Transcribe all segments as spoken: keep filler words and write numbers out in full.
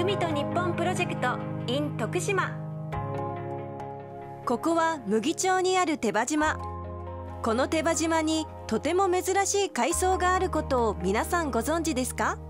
海と日本プロジェクト in 徳島。 ここは牟岐町にある手羽島。この手羽島にとても珍しい海藻があることを皆さんご存知ですか？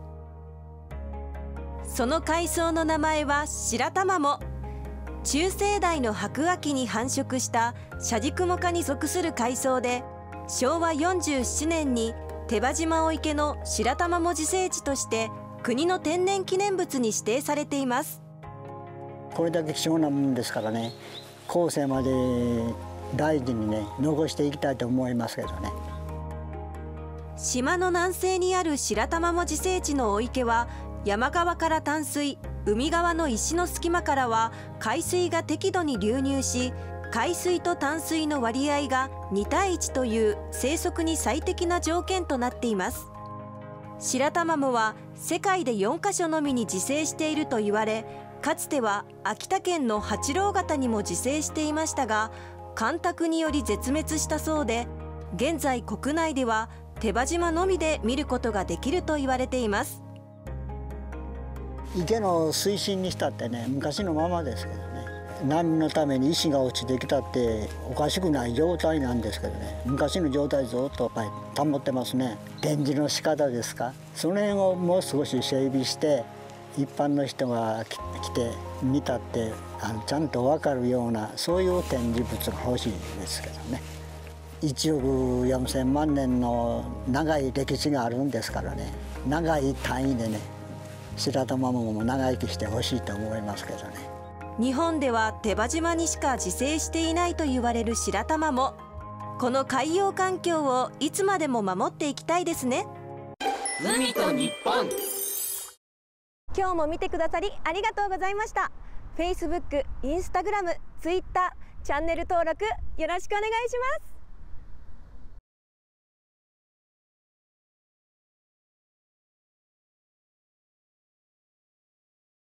その海藻の名前は白玉藻。中生代の白亜紀に繁殖したシャジクモ科に属する海藻で、しょうわよんじゅうななねんに手羽島御池の白玉藻自生地として国の天然記念物に指定されています。 これだけ貴重なものですからね、後世まで大事にね残していきたいと思いますけどね。 島の南西にある白玉藻自生地の御池は、山側から淡水、海側の石の隙間からは海水が適度に流入し、海水と淡水の割合がにたいいちという生息に最適な条件となっています。白玉藻は世界でよんかしょのみに自生していると言われ、かつては秋田県の八郎潟にも自生していましたが、干拓により絶滅したそうで、現在国内では手羽島のみで見ることができると言われています。 池の水深にしたってね、昔のままですけどね、波のために石が落ちてきたっておかしくない状態なんですけどね、昔の状態ずっとやっぱり保ってますね。展示の仕方ですか、その辺をもう少し整備して、一般の人が来て見たってあのちゃんと分かるような、そういう展示物が欲しいですけどね。いちおくよんせんまんねんの長い歴史があるんですからね、長い単位でね白玉藻も長生きしてほしいと思いますけどね。 日本では手羽島にしか自生していないと言われる白玉藻。この海洋環境をいつまでも守っていきたいですね。 海と日本。 今日も見てくださりありがとうございました。Facebook、Instagram、Twitter、チャンネル登録よろしくお願いします。